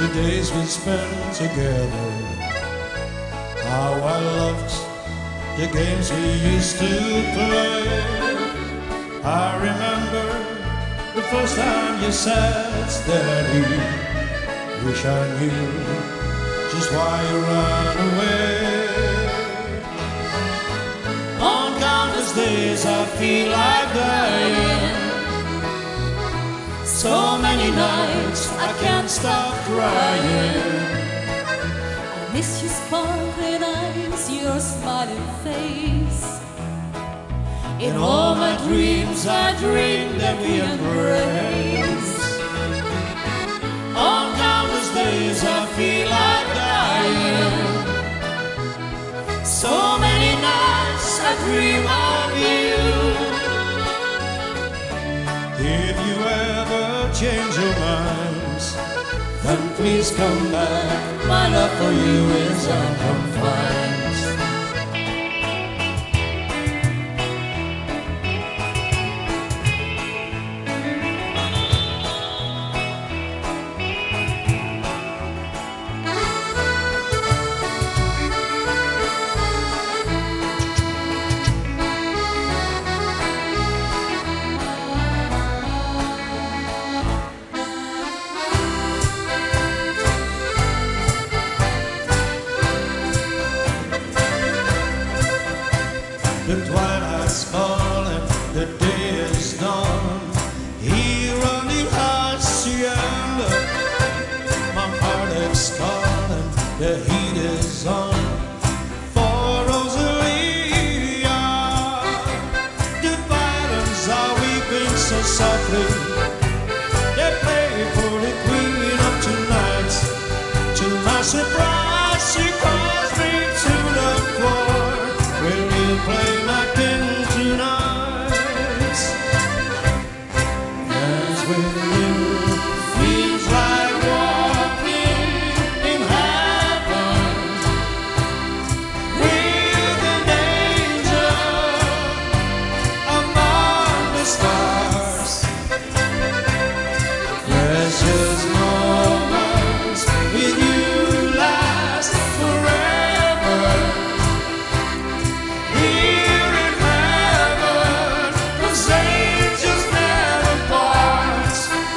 days we spent together. How I loved the games we used to play. I remember the first time you said, Daddy, wish I knew just why you ran away. On countless days I feel like dying. So many nights I can't stop crying. I miss your sparkling eyes, your smiling face. In all my dreams I dream that we embrace. On countless days I feel like dying. So many nights I dream of you. If you ever change your minds, then please come back. My love for you is unconfined. The twilight's falling, the day is done. Here on the hacienda, my heart is calling, the heat is on. For Rosalia, the violins are weeping so softly. They play for the queen of tonight. To my surprise, she calls me to the floor. Will you play my king tonight? Dance with you feels like walking in heaven with an angel among the stars. Precious moments with you last forever. Here in heaven, those angels never part.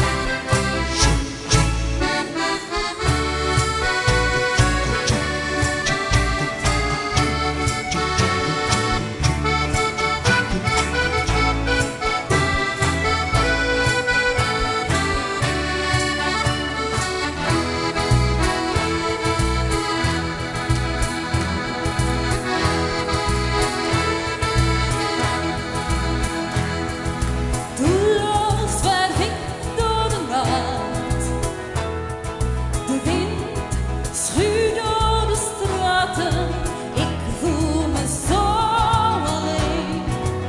Doelloos werd ik door de nacht. De wind schuurt door de straten. Ik voel me zo alleen.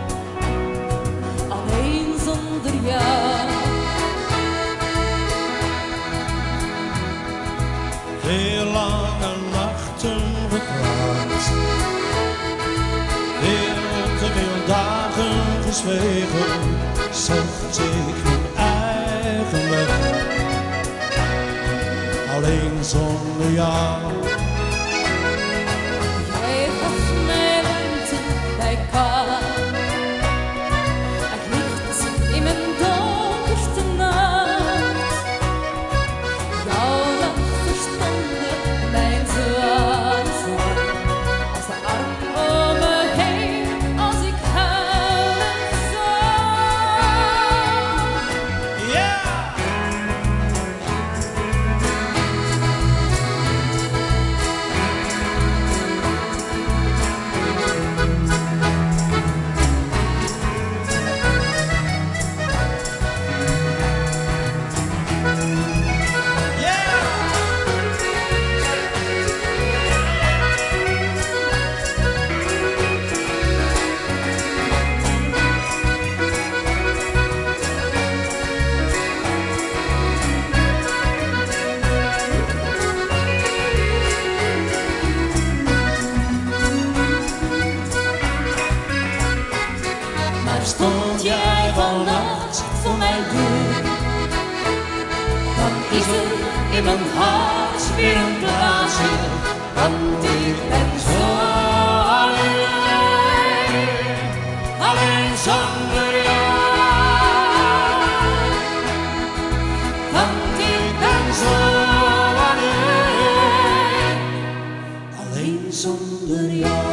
Alleen zonder jou. Veel lange nachten gepraat, veel te veel dagen gezwegen, zocht ik mijn eigen weg, alleen zonder jou. Jij gaf mij ruimte bij elkaar. Het licht in mijn donkerste nacht. Jouw lach verstomde mijn zware zorg. Als de arm om me heen, als ik huilen zag. Yeah! in mijn hart weer een plaatsje, want ik ben zo alleen, alleen zonder jou. Want ik ben zo alleen, alleen zonder jou.